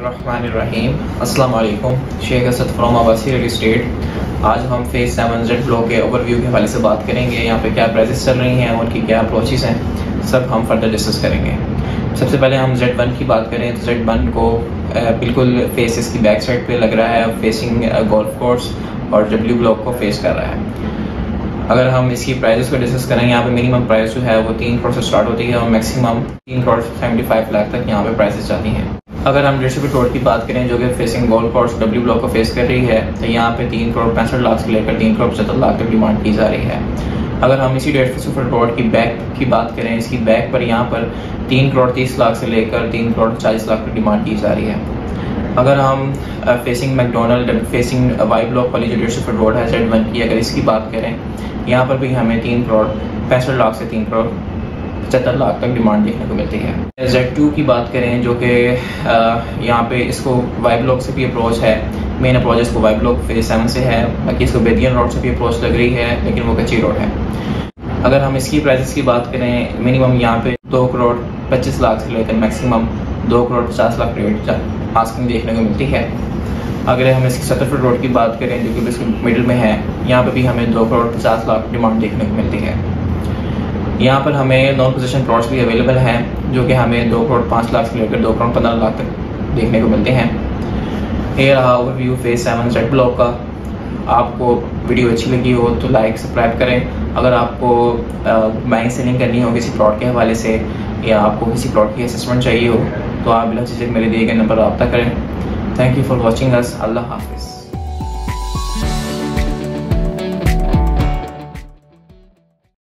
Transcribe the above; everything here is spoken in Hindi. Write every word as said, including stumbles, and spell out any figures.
बिस्मिल्लाहिर्रहमानिर्रहीम। अस्सलाम वालेकुम। Sheikh Asad from Awasi real estate. आज हम फेज सेवन जेड ब्लॉक के ओवरव्यू के हवाले से बात करेंगे। यहाँ पे क्या प्राइसेस चल रही हैं, उनकी क्या अप्रोचेस हैं, सब हम फर्दर डिस्कस करेंगे। सबसे पहले हम जेड वन की बात करें तो जेड वन को बिल्कुल फेस इसकी बैक साइड पे लग रहा है, फेसिंग गोल्फ कोर्स और डब्ल्यू ब्लॉक को फेस कर रहा है। अगर हम इसकी प्राइसेस को डिस्कस करें, यहाँ पे मिनिमम प्राइस जो है वो तीन करोड़ से स्टार्ट होती है और मैक्सिमम तीन करोड़ सेवेंटी फाइव लाख तक यहाँ पे प्राइसेस जाती हैं। अगर हम डेढ़ सौ फीट रोड की बात करें जो कि facing golf course W block को फेस कर रही है, तो यहाँ पे तीन करोड़ पैंसठ लाख से लेकर तीन करोड़ पचहत्तर लाख तक डिमांड की जा रही है। अगर हम इसी डेढ़ सौ फीट रोड की बैक की बात करें, इसकी बैक पर यहाँ पर तीन करोड़ तीस लाख से लेकर तीन करोड़ चालीस लाख तक डिमांड की जा रही है। अगर हम facing McDonald facing Y block वाली जो डेढ़ सौ फीट रोड है जेड वन की, अगर इसकी बात करें, यहाँ पर भी हमें तीन करोड़ पैंसठ लाख से तीन करोड़ पचहत्तर लाख तक डिमांड देखने को मिलती है। जेड टू की बात करें जो कि यहाँ पे इसको वाई ब्लॉक से भी अप्रोच है, मेन अप्रोच इसको वाई ब्लॉक फेज सेवन से है, बाकी इसको बेदियन रोड से भी अप्रोच लग रही है, लेकिन वो कच्ची रोड है। अगर हम इसकी प्राइसेस की बात करें, मिनिमम यहाँ पे दो करोड़ पच्चीस लाख से लेकर मैक्सिमम दो करोड़ पचास लाख रेट आस्किंग देखने को मिलती है। अगर हम इसकी सत्तर फीट रोड की बात करें जो कि इसके मिडिल में है, यहाँ पे भी हमें दो करोड़ पचास लाख डिमांड देखने को मिलती है। यहाँ पर हमें नॉन पोजीशन प्लॉट्स भी अवेलेबल हैं जो कि हमें दो करोड़ पाँच लाख से लेकर दो करोड़ पंद्रह लाख तक देखने को मिलते हैं। ये रहा overview phase seven Z block का। आपको वीडियो अच्छी लगी हो तो लाइक सब्सक्राइब करें। अगर आपको बाइंग सेलिंग करनी हो किसी प्लॉट के हवाले से या आपको किसी प्लॉट की असेसमेंट चाहिए हो तो आप बिना झिझक मेरे दिए गए नंपर पर रब्ता करें। Thank you for watching us. अल्लाह हाफिज़।